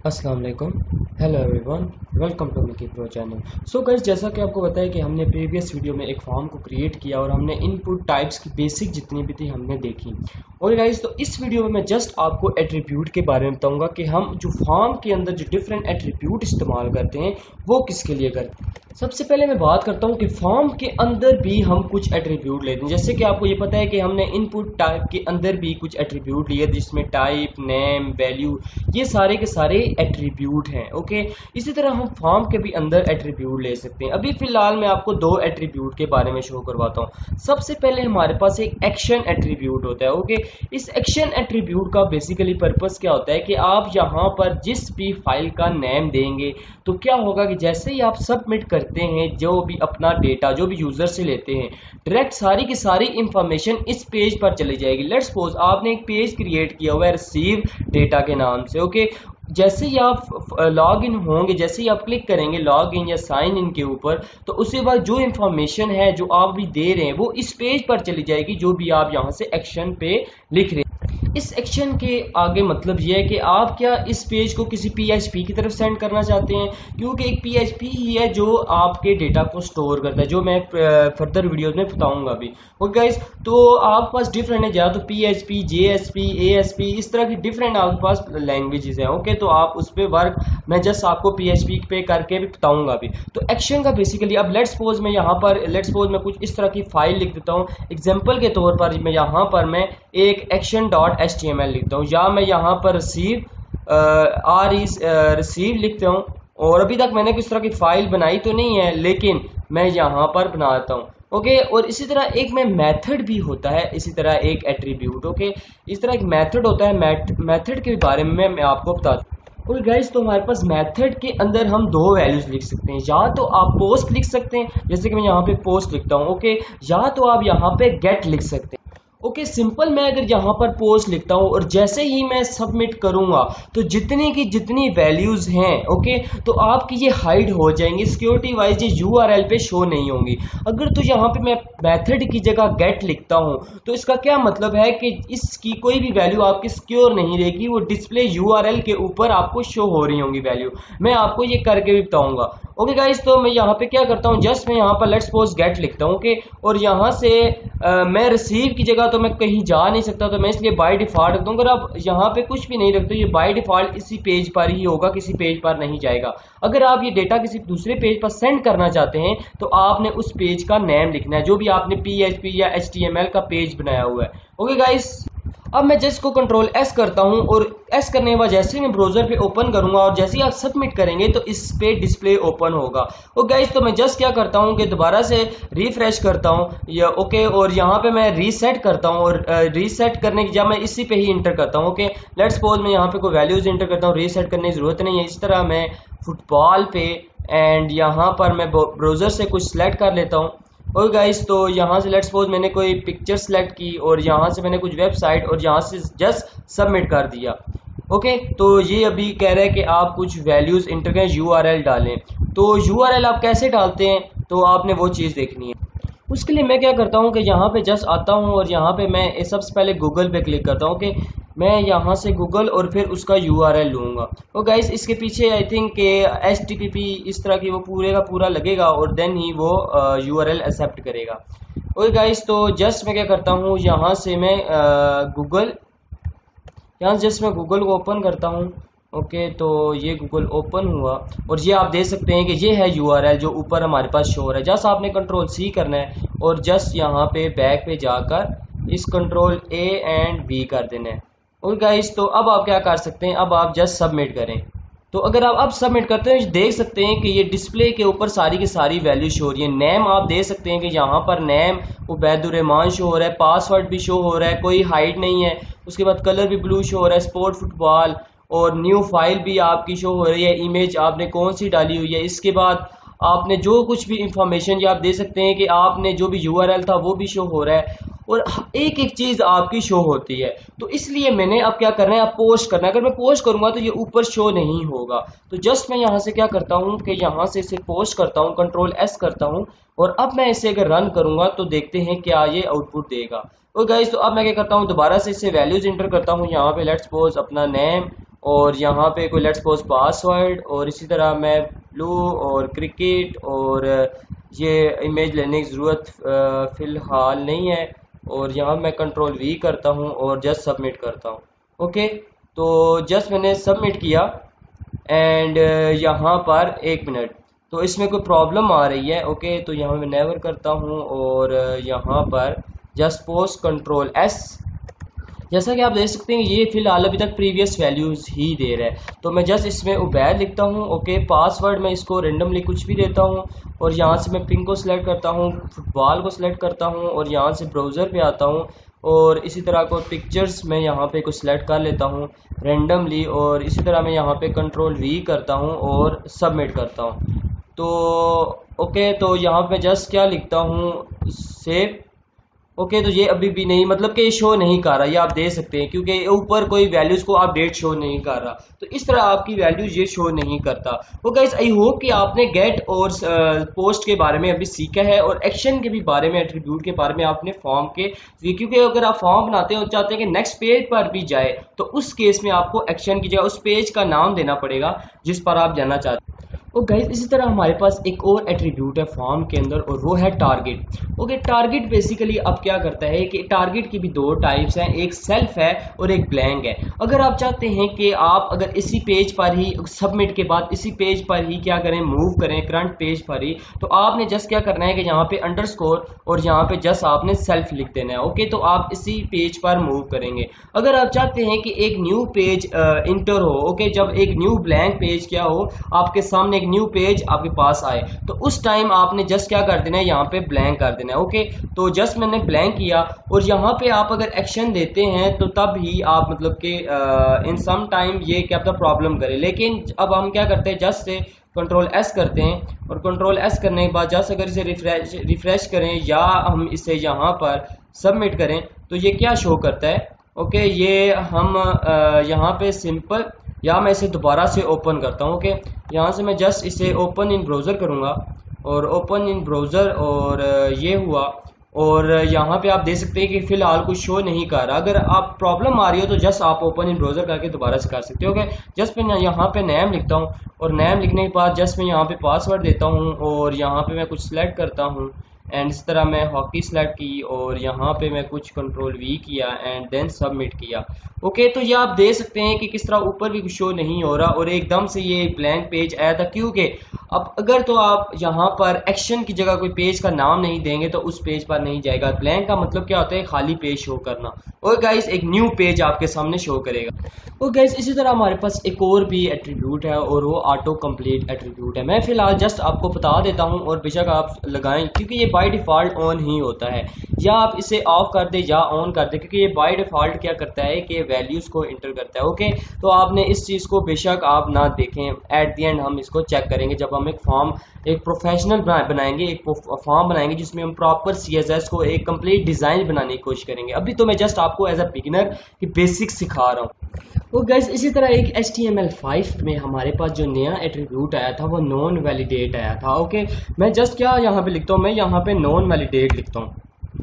अस्सलाम वालेकुम। Hello everyone, welcome to Mickey pro channel. So guys, जैसा कि आपको बताया कि हमने प्रीवियस वीडियो में एक फॉर्म को क्रिएट किया और हमने इनपुट टाइप्स की बेसिक जितनी भी थी हमने देखी। और गाइस, तो इस वीडियो में मैं जस्ट आपको एट्रीब्यूट के बारे में बताऊंगा कि हम जो फॉर्म के अंदर जो डिफरेंट एट्रीब्यूट इस्तेमाल करते हैं वो किसके लिए करते हैं। सबसे पहले मैं बात करता हूं कि फॉर्म के अंदर भी हम कुछ एट्रीब्यूट लेते हैं। जैसे कि आपको ये पता है कि हमने इनपुट टाइप के अंदर भी कुछ एट्रीब्यूट लिए जिसमें टाइप, नेम, वैल्यू, ये सारे के सारे एट्रीब्यूट हैं। ओके, इसी तरह हम फॉर्म के भी अंदर एट्रीब्यूट ले सकते हैं। अभी फिलहाल मैं आपको दो एट्रीब्यूट के बारे में शो करवाता हूँ। सबसे पहले हमारे पास एक एक्शन एट्रीब्यूट होता है। ओके, इस एक्शन एट्रीब्यूट का बेसिकली पर्पस क्या होता है कि आप यहाँ पर जिस भी फाइल का नेम देंगे तो क्या होगा कि जैसे ही आप सबमिट करते हैं जो भी अपना डेटा जो भी यूजर से लेते हैं, डायरेक्ट सारी की सारी इंफॉर्मेशन इस पेज पर चली जाएगी। लेट्स सपोज आपने एक पेज क्रिएट किया हुआ है रिसीव डेटा के नाम से। ओके, जैसे ही आप लॉग इन होंगे, जैसे ही आप क्लिक करेंगे लॉग इन या साइन इन के ऊपर, तो उसके बाद जो इंफॉर्मेशन है जो आप भी दे रहे हैं वो इस पेज पर चली जाएगी जो भी आप यहां से एक्शन पे लिख रहे हैं। इस एक्शन के आगे मतलब यह है कि आप क्या इस पेज को किसी पीएचपी की तरफ सेंड करना चाहते हैं, क्योंकि एक पीएचपी ही है जो आपके डेटा को स्टोर करता है, जो मैं फर्दर वीडियोस में बताऊंगा अभी। ओके गाइस, तो आपके पास डिफरेंट है, या तो पीएचपी, जेएसपी, एएसपी, इस तरह की डिफरेंट आपके पास लैंग्वेजेस हैं। ओके, तो आप उस पर वर्क मैं जस्ट आपको पीएचपी पे करके भी बताऊंगा अभी। तो एक्शन का बेसिकली अब लेट्स सपोज मैं यहाँ पर मैं कुछ इस तरह की फाइल लिख देता हूँ। एग्जाम्पल के तौर पर मैं यहाँ पर मैं एक एक्शन डॉट HTML लिखता हूँ, या मैं यहाँ पर रिसीव लिखता हूँ। और अभी तक मैंने किस तरह की फाइल बनाई तो नहीं है, लेकिन मैं यहाँ पर बनाता हूँ। ओके, और इसी तरह एक में मेथड भी होता है, इसी तरह एक एट्रीब्यूट। ओके, इस तरह एक मेथड होता है। मेथड के बारे में मैं आपको बताता हूँ। और गाइस, तो हमारे पास मेथड के अंदर हम दो वैल्यूज लिख सकते हैं। या तो आप पोस्ट लिख सकते हैं, जैसे कि मैं यहाँ पे पोस्ट लिखता हूँ। ओके, या तो आप यहाँ पे गेट लिख सकते हैं। ओके, सिंपल मैं अगर यहाँ पर पोस्ट लिखता हूँ और जैसे ही मैं सबमिट करूंगा तो जितनी की जितनी वैल्यूज हैं, ओके, तो आपकी ये हाइड हो जाएंगी, सिक्योरिटी वाइज ये यूआरएल पे शो नहीं होंगी। अगर तो यहाँ पे मैं मेथड की जगह गेट लिखता हूँ तो इसका क्या मतलब है कि इसकी कोई भी वैल्यू आपकी सिक्योर नहीं रहेगी, वो डिस्प्ले यूआरएल के ऊपर आपको शो हो रही होंगी वैल्यू। मैं आपको ये करके भी बताऊंगा। ओके गाइस, तो मैं यहाँ पे क्या करता हूँ, जस्ट मैं यहाँ पर लेट्स सपोज गेट लिखता हूँ। ओके, और यहाँ से मैं रिसीव की जगह तो मैं कहीं जा नहीं सकता, तो मैं इसलिए बाय डिफॉल्ट रखता हूँ। अगर आप यहाँ पे कुछ भी नहीं रखते, ये बाय डिफॉल्ट इसी पेज पर ही होगा, किसी पेज पर नहीं जाएगा। अगर आप ये डेटा किसी दूसरे पेज पर सेंड करना चाहते हैं तो आपने उस पेज का नेम लिखना है जो भी आपने पीएचपी या HTML का पेज बनाया हुआ है। ओके गाइस, अब मैं जस्ट को कंट्रोल S करता हूं, और S करने के बाद जैसे ही मैं ब्राउजर पे ओपन करूंगा और जैसे ही आप सबमिट करेंगे तो इस पे डिस्प्ले ओपन होगा। ओके गाइस, तो मैं जस्ट क्या करता हूं कि दोबारा से रिफ्रेश करता हूं या ओके, और यहाँ पे मैं रीसेट करता हूं, और रीसेट करने की जगह मैं इसी पे ही इंटर करता हूं। ओके, लेट्स सपोज मैं यहाँ पे कोई वैल्यूज इंटर करता हूँ, रीसेट करने की जरूरत नहीं है। इस तरह मैं फुटबॉल पे एंड यहाँ पर मैं ब्राउजर से कुछ सिलेक्ट कर लेता हूँ। ओके गाइस, तो यहाँ से लेट्स सपोज मैंने कोई पिक्चर सेलेक्ट की और यहाँ से मैंने कुछ वेबसाइट और यहाँ से जस्ट सबमिट कर दिया। ओके, तो ये अभी कह रहा है कि आप कुछ वैल्यूज इंटर करें, यूआरएल डालें। तो यूआरएल आप कैसे डालते हैं, तो आपने वो चीज़ देखनी है। उसके लिए मैं क्या करता हूँ कि यहाँ पे जस्ट आता हूँ और यहाँ पे मैं सबसे पहले गूगल पे क्लिक करता हूँ। ओके, मैं यहाँ से गूगल और फिर उसका यूआरएल लूँगा। तो गाइस, इसके पीछे आई थिंक के HTTP इस तरह की वो पूरे का पूरा लगेगा और देन ही वो यूआरएल एक्सेप्ट करेगा। ओके गाइस, तो जस्ट मैं क्या करता हूँ, यहाँ से मैं जस्ट मैं गूगल को ओपन करता हूँ। ओके, तो ये गूगल ओपन हुआ और ये आप देख सकते हैं कि ये है यूआरएल जो ऊपर हमारे पास शो हो रहा है। जस्ट आपने कंट्रोल C करना है और जस्ट यहाँ पे बैक पे जाकर इस कंट्रोल A एंड B कर देना है। और गाइस, तो अब आप क्या कर सकते हैं, अब आप जस्ट सबमिट करें। तो अगर आप अब सबमिट करते हैं देख सकते हैं कि ये डिस्प्ले के ऊपर सारी की सारी वैल्यू शो हो रही है। नेम आप देख सकते हैं कि यहाँ पर नेम उबैदुर्रहमान शो हो रहा है, पासवर्ड भी शो हो रहा है, कोई हाइड नहीं है। उसके बाद कलर भी ब्लू शो हो रहा है, स्पोर्ट फुटबॉल, और न्यू फाइल भी आपकी शो हो रही है, इमेज आपने कौन सी डाली हुई है। इसके बाद आपने जो कुछ भी इंफॉर्मेशन, ये आप देख सकते हैं कि आपने जो भी यूआरएल था वो भी शो हो रहा है, और एक एक चीज आपकी शो होती है। तो इसलिए मैंने अब क्या करना है, अब पोस्ट करना है। अगर मैं पोस्ट करूंगा तो ये ऊपर शो नहीं होगा। तो जस्ट मैं यहाँ से क्या करता हूँ कि यहाँ से इसे पोस्ट करता हूँ, कंट्रोल S करता हूँ, और अब मैं इसे अगर रन करूंगा तो देखते हैं क्या ये आउटपुट देगा। तो गाइस, तो अब मैं क्या करता हूँ, दोबारा से इसे वैल्यूज इंटर करता हूँ। यहाँ पे लेट्स सपोज अपना नेम और यहाँ पे कोई लेट्स सपोज पासवर्ड, और इसी तरह मैं ब्लू और क्रिकेट, और ये इमेज लेने की ज़रूरत फ़िलहाल नहीं है, और यहाँ मैं कंट्रोल वी करता हूँ और जस्ट सबमिट करता हूँ। ओके, तो जस्ट मैंने सबमिट किया एंड यहाँ पर 1 मिनट, तो इसमें कोई प्रॉब्लम आ रही है। ओके, तो यहाँ मैं नेवर करता हूँ और यहाँ पर जस्ट पोस्ट कंट्रोल एस। जैसा कि आप देख सकते हैं ये फिलहाल अभी तक प्रीवियस वैल्यूज ही दे रहा है, तो मैं जस्ट इसमें उबैद लिखता हूँ। ओके, पासवर्ड मैं इसको रेंडमली कुछ भी देता हूँ, और यहाँ से मैं पिंक को सिलेक्ट करता हूँ, फुटबॉल को सिलेक्ट करता हूँ, और यहाँ से ब्राउज़र पे आता हूँ, और इसी तरह को पिक्चर्स मैं यहाँ पे कुछ सिलेक्ट कर लेता हूँ रेंडमली, और इसी तरह मैं यहाँ पे कंट्रोल वी करता हूँ और सबमिट करता हूँ। तो ओके, तो यहाँ पे जस्ट क्या लिखता हूँ, सेव। ओके, तो ये अभी भी नहीं, मतलब कि ये शो नहीं कर रहा, ये आप देख सकते हैं, क्योंकि ऊपर कोई वैल्यूज को अपडेट शो नहीं कर रहा, तो इस तरह आपकी वैल्यूज ये शो नहीं करता। तो गाइस आई होप कि आपने गेट और पोस्ट के बारे में अभी सीखा है, और एक्शन के भी बारे में, एट्रीब्यूट के बारे में आपने फॉर्म के, क्योंकि अगर आप फॉर्म बनाते हो चाहते हैं कि नेक्स्ट पेज पर भी जाए, तो उस केस में आपको एक्शन की जगह उस पेज का नाम देना पड़ेगा जिस पर आप जाना चाहते हैं। तो गाइस इसी तरह हमारे पास एक और एट्रीब्यूट है फॉर्म के अंदर, और वो है टारगेट। ओके, टारगेट बेसिकली अब क्या करता है कि टारगेट की भी 2 टाइप्स हैं, एक सेल्फ है और एक ब्लैंक है। अगर आप चाहते हैं कि आप अगर इसी पेज पर ही सबमिट के बाद इसी पेज पर ही क्या करें, मूव करें करंट पेज पर ही, तो आपने जस्ट क्या करना है कि यहाँ पे अंडरस्कोर और यहाँ पे जस्ट आपने सेल्फ लिख देना है। ओके, तो आप इसी पेज पर मूव करेंगे। अगर आप चाहते हैं कि एक न्यू पेज इंटर हो, ओके, जब एक न्यू ब्लैंक पेज क्या हो आपके सामने, न्यू पेज आपके पास आए, तो उस टाइम आपने जस्ट क्या कर देना है, यहाँ पे ब्लैंक कर देना है। ओके, तो जस्ट मैंने ब्लैंक किया, और यहाँ पे आप अगर एक्शन देते हैं तो तब ही आप मतलब कि इन सम टाइम ये क्या पता प्रॉब्लम करे। लेकिन अब हम क्या करते हैं, जस्ट से कंट्रोल एस करते हैं, और कंट्रोल एस करने के बाद जस्ट अगर इसे रिफ्रेश करें या हम इसे यहाँ पर सबमिट करें, तो ये क्या शो करता है। ओके, ये हम यहाँ पे सिंपल, या मैं इसे दोबारा से ओपन करता हूँ। ओके, यहाँ से मैं जस्ट इसे ओपन इन ब्राउज़र करूँगा, और ओपन इन ब्राउज़र, और ये हुआ, और यहाँ पे आप देख सकते हैं कि फिलहाल कुछ शो नहीं कर रहा। अगर आप प्रॉब्लम आ रही हो तो जस्ट आप ओपन इन ब्राउज़र करके दोबारा से कर सकते हो। ओके, जस्ट मैं यहाँ पे नेम लिखता हूँ, और नेम लिखने के बाद जस्ट मैं यहाँ पे पासवर्ड देता हूँ, और यहाँ पे मैं कुछ सिलेक्ट करता हूँ, एंड इस तरह मैं हॉकी सेलेक्ट की, और यहाँ पे मैं कुछ कंट्रोल वी किया एंड देन सबमिट किया। ओके, तो ये आप देख सकते हैं कि किस तरह ऊपर भी कुछ शो नहीं हो रहा, और एकदम से ये ब्लैंक पेज आया था, क्योंकि अब अगर तो आप यहाँ पर एक्शन की जगह कोई पेज का नाम नहीं देंगे तो उस पेज पर नहीं जाएगा। ब्लैंक का मतलब क्या होता है, खाली पेज शो करना, और गाइस एक न्यू पेज आपके सामने शो करेगा। और गाइस इसी तरह हमारे पास एक और भी एट्रीब्यूट है, और वो ऑटो कंप्लीट एट्रीब्यूट है। मैं फिलहाल जस्ट आपको बता देता हूँ, और बेशक आप लगाएं, क्योंकि ये बाय डिफॉल्ट ऑन ही होता है, या आप इसे ऑफ कर दे या ऑन कर दे, क्योंकि ये बाय डिफॉल्ट क्या करता है कि वैल्यूज को इंटर करता है। ओके, तो आपने इस चीज को बेशक आप ना देखें, एट द एंड हम इसको चेक करेंगे जब हम एक फॉर्म, एक प्रोफेशनल बनाएंगे, एक फॉर्म बनाएंगे जिसमें हम प्रॉपर CSS को एक कंप्लीट डिजाइन बनाने की कोशिश करेंगे। अभी तो मैं जस्ट आपको एज अ बिगिनर की बेसिक सिखा रहा हूँ। तो गाइस इसी तरह एक HTML5 में हमारे पास जो नया एट्रीब्यूट आया था वो नॉन वैलिडेट आया था। ओके, मैं जस्ट क्या यहाँ पे लिखता हूँ, मैं यहाँ पे नॉन वैलिडेट लिखता हूँ।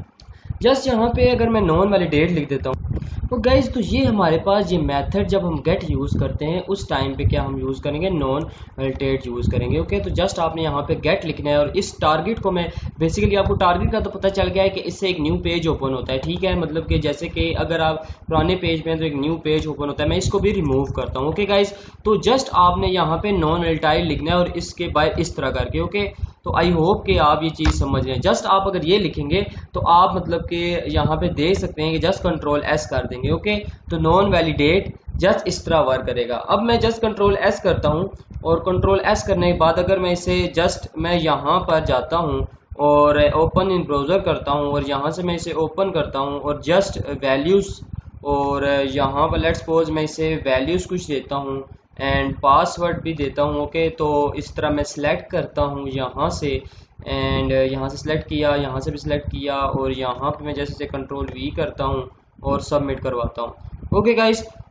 जस्ट यहाँ पे अगर मैं नॉन वैलिडेट लिख देता हूँ, तो गाइज तो ये हमारे पास ये मेथड जब हम गेट यूज़ करते हैं उस टाइम पे क्या हम यूज़ करेंगे, नॉन वैलिडेट यूज़ करेंगे। ओके, तो जस्ट आपने यहाँ पे गेट लिखना है, और इस टारगेट को मैं बेसिकली, आपको टारगेट का तो पता चल गया है कि इससे एक न्यू पेज ओपन होता है। ठीक है, मतलब कि जैसे कि अगर आप पुराने पेज में हैं तो एक न्यू पेज ओपन होता है। मैं इसको भी रिमूव करता हूँ। ओके गाइज, तो जस्ट आपने यहाँ पे नॉन वैलिडेट लिखना है, और इसके बाद इस तरह करके। ओके, तो आई होप कि आप ये चीज़ समझ रहे हैं। जस्ट आप अगर ये लिखेंगे तो आप मतलब कि यहाँ पे देख सकते हैं कि जस्ट कंट्रोल एस कर देंगे। ओके, तो नॉन वैलिडेट जस्ट इस तरह वर्क करेगा। अब मैं जस्ट कंट्रोल एस करता हूँ, और कंट्रोल एस करने के बाद अगर मैं इसे जस्ट मैं यहाँ पर जाता हूँ और ओपन इन ब्राउज़र करता हूँ, और यहाँ से मैं इसे ओपन करता हूँ, और जस्ट वैल्यूज़, और यहाँ पर लेट्स सपोज मैं इसे वैल्यूज़ कुछ देता हूँ एंड पासवर्ड भी देता हूँ। ओके, तो इस तरह मैं सिलेक्ट करता हूँ यहाँ से, एंड यहाँ से सिलेक्ट किया, यहाँ से भी सिलेक्ट किया, और यहाँ पे मैं जैसे कंट्रोल वी करता हूँ और सबमिट करवाता हूँ। ओके गाइस,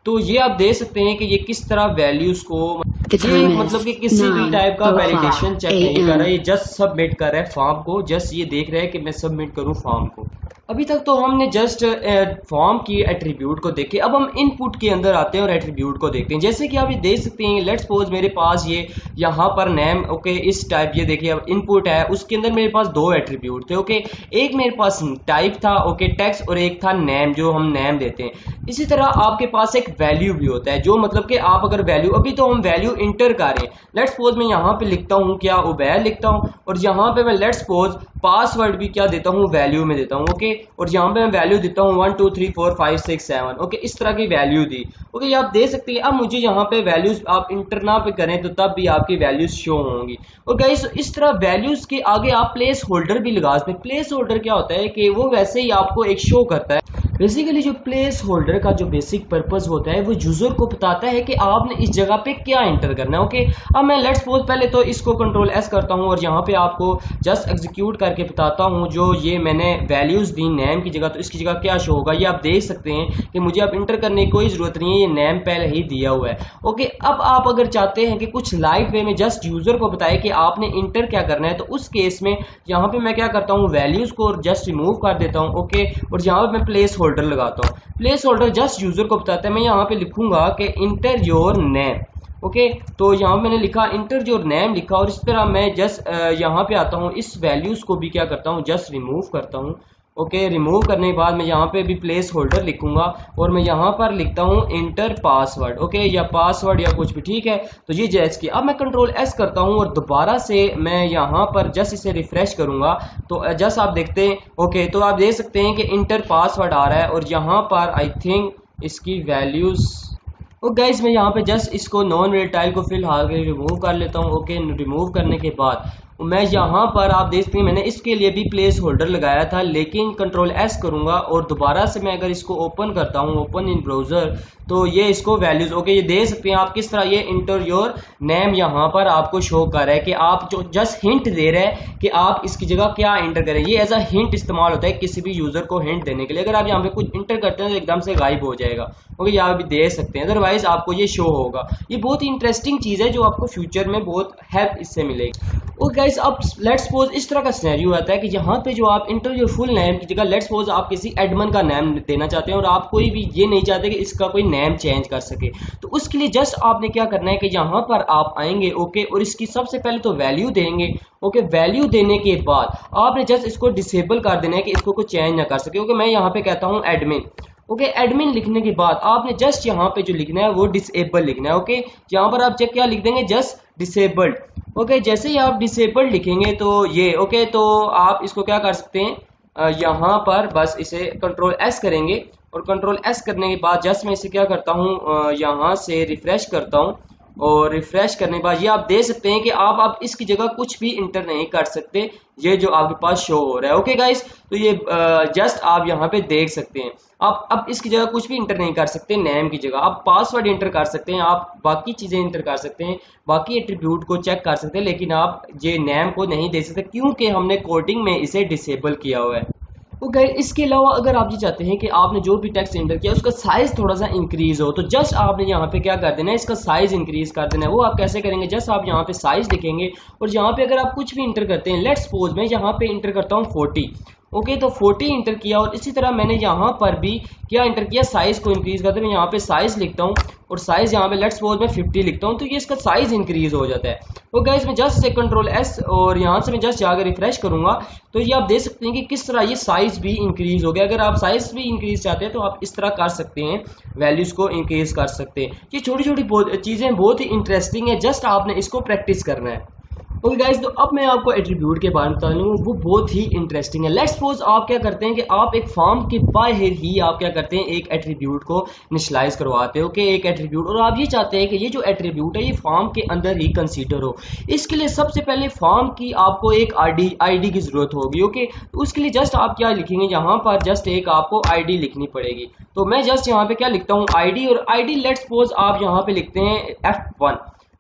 तो ये आप देख सकते हैं कि ये किस तरह वैल्यूज को, ये मतलब कि किसी भी टाइप का वैलिडेशन चेक नहीं कर रहा है, ये जस्ट सबमिट कर रहा है फॉर्म को, जस्ट ये देख रहा है कि मैं सबमिट करूं फॉर्म को। अभी तक तो हमने जस्ट फॉर्म की एट्रीब्यूट को देखे, अब हम इनपुट के अंदर आते हैं और एट्रीब्यूट को देखते हैं। जैसे कि आप ये देख सकते हैं, लेट्स सपोज मेरे पास ये यहाँ पर नेम, ओके, इस टाइप, ये देखिए अब इनपुट है, उसके अंदर मेरे पास दो एट्रीब्यूट थे, ओके, एक मेरे पास टाइप था, ओके, टेक्स्ट, और एक था नेम, जो हम नेम देते हैं। इसी तरह आपके पास एक वैल्यू भी होता है, जो मतलब कि आप अगर वैल्यू, अभी तो हम वैल्यू इंटर कर रहे हैं, लेट्स सपोज मैं यहाँ पे लिखता हूँ क्या, उबैर लिखता हूँ, और यहाँ पे मैं लेट्स सपोज पासवर्ड भी क्या देता हूँ, वैल्यू में देता हूँ, ओके, और यहाँ पे मैं वैल्यू देता हूँ 1 2 3 4 5 6 7, ओके, इस तरह की वैल्यू दी, ओके, ये आप देख सकते हैं। अब मुझे यहाँ पे वैल्यूज आप इंटर ना पे करें तो तब भी आपकी वैल्यूज शो होंगी, और गाइस इस तरह वैल्यूज के आगे आप प्लेस होल्डर भी लगा सकते हैं। प्लेस होल्डर क्या होता है कि वो वैसे ही आपको एक शो करता है। बेसिकली जो प्लेस होल्डर का जो बेसिक पर्पस होता है वो यूजर को बताता है कि आपने इस जगह पे क्या इंटर करना है, ओके। अब मैं लेट्स सपोज पहले तो इसको कंट्रोल एस करता हूं और यहाँ पे आपको जस्ट एग्जीक्यूट करके बताता हूं, जो ये मैंने वैल्यूज दी नेम की जगह, तो इसकी जगह क्या शो होगा, ये आप देख सकते हैं कि मुझे अब इंटर करने की कोई जरूरत नहीं है, ये नेम पहले ही दिया हुआ है, ओके। अब आप अगर चाहते हैं कि कुछ लाइट वे में जस्ट यूजर को बताए कि आपने इंटर क्या करना है, तो उस केस में यहाँ पे मैं क्या करता हूँ, वैल्यूज को जस्ट रिमूव कर देता हूँ, ओके, और यहाँ पे मैं प्लेस होल्डर लगाता हूँ। प्लेस होल्डर जस्ट यूजर को बताता है, मैं यहाँ पे लिखूंगा कि इंटर योर नेम, ओके, तो यहाँ मैंने लिखा इंटर योर नेम लिखा, और इस तरह मैं जस्ट यहाँ पे आता हूँ, इस वैल्यूज को भी क्या करता हूँ, जस्ट रिमूव करता हूँ, ओके। रिमूव करने के बाद मैं यहाँ पे भी प्लेस होल्डर लिखूंगा और मैं यहाँ पर लिखता हूँ इंटर पासवर्ड, ओके, या पासवर्ड या कुछ भी, ठीक है। तो ये जैस की, अब मैं कंट्रोल एस करता हूँ और दोबारा से मैं यहाँ पर जस्ट इसे रिफ्रेश करूंगा, तो जस्ट आप देखते हैं, ओके, तो आप देख सकते हैं कि इंटर पासवर्ड आ रहा है, और यहाँ पर आई थिंक इसकी वैल्यूज, और गाइस मैं यहाँ पे जस्ट इसको नॉन रिटाइल को फिलहाल के रिमूव कर लेता हूँ, ओके। रिमूव करने के बाद मैं यहाँ पर आप देखते हैं मैंने इसके लिए भी प्लेस होल्डर लगाया था, लेकिन कंट्रोल एस करूंगा और दोबारा से मैं अगर इसको ओपन करता हूँ, ओपन इन ब्राउजर, तो ये इसको वैल्यूज, ओके, ये देख सकते हैं आप किस तरह ये इंटर योर नेम यहाँ पर आपको शो कर रहा है कि आप जो जस्ट हिंट दे रहे हैं कि आप इसकी जगह क्या इंटर करें। ये एज अ हिंट इस्तेमाल होता है किसी भी यूजर को हिंट देने के लिए। अगर आप यहाँ पे कुछ इंटर करते हैं तो एकदम से गायब हो जाएगा, ओके, यहाँ भी देख सकते हैं, अदरवाइज आपको ये शो होगा। ये बहुत ही इंटरेस्टिंग चीज है जो आपको फ्यूचर में बहुत हेल्प इससे मिलेगी। और गाइस अब लेट्स सपोज इस तरह का सिनेरियो आता है कि यहाँ पे जो आप इंटर योर फुल नेम की जगह लेट्स सपोज आप किसी एडमिन का नाम देना चाहते हैं और आप कोई भी ये नहीं चाहते कि इसका कोई नेम चेंज कर सके, तो उसके लिए जस्ट आपने क्या करना है कि यहाँ पर आप आएंगे, ओके, और इसकी सबसे पहले तो वैल्यू देंगे, ओके। वैल्यू देने के बाद आपने जस्ट इसको डिसेबल कर देना है कि इसको कोई चेंज ना कर सके, ओके। मैं यहाँ पे कहता हूँ एडमिन, ओके। एडमिन लिखने के बाद आपने जस्ट यहाँ पे जो लिखना है वो डिसेबल लिखना है, ओके। यहाँ पर आप चेक क्या लिख देंगे, जस्ट डिसेबल्ड, ओके। जैसे ही आप डिसेबल्ड लिखेंगे तो ये, ओके, तो आप इसको क्या कर सकते हैं, यहाँ पर बस इसे कंट्रोल एस करेंगे, और कंट्रोल एस करने के बाद जस्ट मैं इसे क्या करता हूँ, यहाँ से रिफ्रेश करता हूँ, और रिफ्रेश करने के बाद ये आप देख सकते हैं कि आप इसकी जगह कुछ भी इंटर नहीं कर सकते, ये जो आपके पास शो हो रहा है, ओके गाइस। तो ये जस्ट आप यहाँ पे देख सकते हैं, आप अब इसकी जगह कुछ भी इंटर नहीं कर सकते, नेम की जगह आप पासवर्ड इंटर कर सकते हैं, आप बाकी चीजें इंटर कर सकते हैं, बाकी एट्रीब्यूट को चेक कर सकते हैं, लेकिन आप ये नेम को नहीं दे सकते क्योंकि हमने कोडिंग में इसे डिसेबल किया हुआ है। तो इसके अलावा अगर आप ये चाहते हैं कि आपने जो भी टेक्स्ट एंटर किया उसका साइज थोड़ा सा इंक्रीज हो, तो जस्ट आपने यहाँ पे क्या कर देना है, इसका साइज इंक्रीज कर देना है। वो आप कैसे करेंगे, जस्ट आप यहाँ पे साइज लिखेंगे और यहाँ पे अगर आप कुछ भी इंटर करते हैं, लेट्स सपोज मैं यहाँ पे इंटर करता हूँ 40, ओके, तो 40 इंटर किया, और इसी तरह मैंने यहाँ पर भी क्या इंटर किया, साइज को इंक्रीज करते हैं। मैं यहाँ पे साइज लिखता हूँ और साइज यहाँ पे लेट्स सपोज मैं 50 लिखता हूँ, तो ये इसका साइज इंक्रीज हो जाता है। तो गाइस मैं जस्ट से कंट्रोल एस और यहाँ से मैं जस्ट जाकर रिफ्रेश करूंगा, तो ये आप देख सकते हैं कि किस तरह ये साइज भी इंक्रीज हो गया। अगर आप साइज भी इंक्रीज चाहते हैं तो आप इस तरह कर सकते हैं, वैल्यूज को इंक्रीज कर सकते हैं। ये छोटी छोटी चीजें बहुत ही इंटरेस्टिंग है, जस्ट आपने इसको प्रैक्टिस करना है। ओके गाइस, तो अब मैं आपको एट्रीब्यूट के बारे में बता दूं, वो बहुत ही इंटरेस्टिंग है। लेट्स सपोज आप क्या करते हैं कि आप एक फॉर्म के बाहर ही आप क्या करते हैं, एक एट्रीब्यूट को इनिशियलाइज करवाते हो, ओके, एक एट्रीब्यूट, और आप ये चाहते हैं कि ये जो एट्रीब्यूट है ये फॉर्म के अंदर ही कंसीडर हो। इसके लिए सबसे पहले फॉर्म की आपको एक आईडी की जरूरत होगी, ओके। तो उसके लिए जस्ट आप क्या लिखेंगे, यहाँ पर जस्ट एक आपको आईडी लिखनी पड़ेगी। तो मैं जस्ट यहाँ पे क्या लिखता हूँ, आईडी, और आईडी लेट्स सपोज आप यहाँ पे लिखते हैं F1,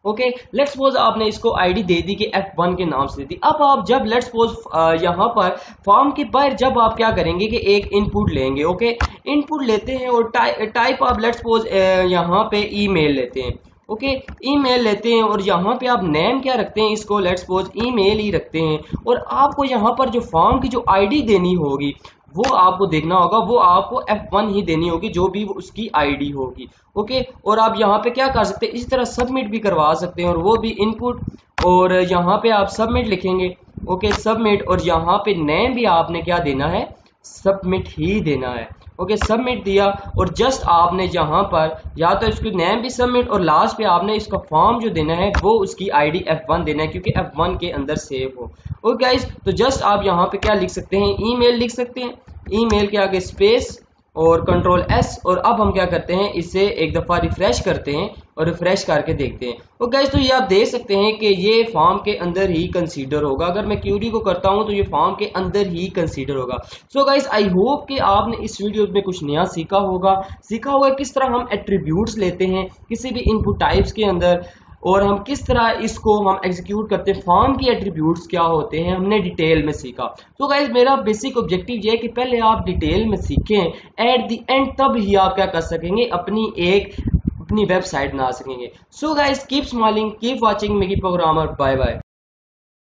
ओके, लेट्स सपोज आपने इसको आईडी दे दी कि F1 के नाम से दे दी। अब आप जब लेट्स सपोज यहाँ पर फॉर्म के बाहर जब आप क्या करेंगे कि एक इनपुट लेंगे। ओके, इनपुट लेते हैं और टाइप आप लेट्स सपोज यहाँ पे ईमेल लेते हैं। ओके, ईमेल लेते हैं और यहाँ पे आप नेम क्या रखते हैं, इसको लेट्स सपोज ईमेल ही रखते हैं। और आपको यहाँ पर जो फॉर्म की जो आईडी देनी होगी वो आपको देखना होगा, वो आपको F1 ही देनी होगी, जो भी उसकी आईडी होगी। ओके, और आप यहाँ पे क्या कर सकते हैं, इसी तरह सबमिट भी करवा सकते हैं, और वो भी इनपुट, और यहाँ पे आप सबमिट लिखेंगे। ओके, सबमिट, और यहाँ पे नेम भी आपने क्या देना है, सबमिट ही देना है। ओके, सबमिट दिया, और जस्ट आपने यहाँ पर या तो इसको नेम भी सबमिट, और लास्ट पे आपने इसका फॉर्म जो देना है वो उसकी आईडी F1 देना है, क्योंकि F1 के अंदर सेव हो। ओके गाइस, तो जस्ट आप यहाँ पे क्या लिख सकते हैं, ईमेल लिख सकते हैं, ईमेल के आगे स्पेस और कंट्रोल S, और अब हम क्या करते हैं, इसे एक दफा रिफ्रेश करते हैं और रिफ्रेश करके देखते हैं। तो गाइस, तो ये आप देख सकते हैं कि ये फॉर्म के अंदर ही कंसीडर होगा। अगर मैं क्यूरी को करता हूं तो ये फॉर्म के अंदर ही कंसीडर होगा। सो गाइस, आई होप कि आपने इस वीडियो में कुछ नया सीखा होगा किस तरह हम एट्रीब्यूट्स लेते हैं किसी भी इनपुट टाइप्स के अंदर, और हम किस तरह इसको हम एग्जीक्यूट करते हैं, फॉर्म की एट्रीब्यूट्स क्या होते हैं, हमने डिटेल में सीखा। तो गाइज, मेरा बेसिक ऑब्जेक्टिव ये है कि पहले आप डिटेल में सीखें, एट द एंड तब ही आप क्या कर सकेंगे, अपनी वेबसाइट बना सकेंगे। So guys, keep smiling, keep watching Mickey programmer, bye bye.